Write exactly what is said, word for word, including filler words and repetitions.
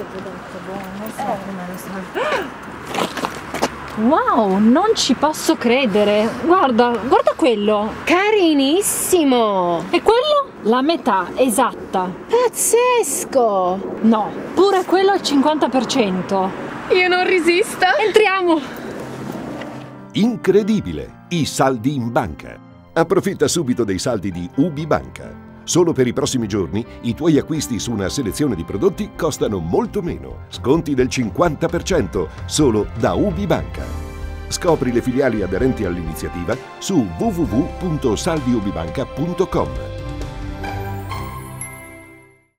Wow, non ci posso credere. Guarda, guarda quello. Carinissimo! E quello? La metà, esatta. Pazzesco! No, pure quello al cinquanta per cento. Io non resisto. Entriamo. Incredibile! I saldi in banca. Approfitta subito dei saldi di UbiBanca. Solo per i prossimi giorni i tuoi acquisti su una selezione di prodotti costano molto meno. Sconti del cinquanta per cento solo da UbiBanca. Scopri le filiali aderenti all'iniziativa su w w w punto saldi ubibanca punto com.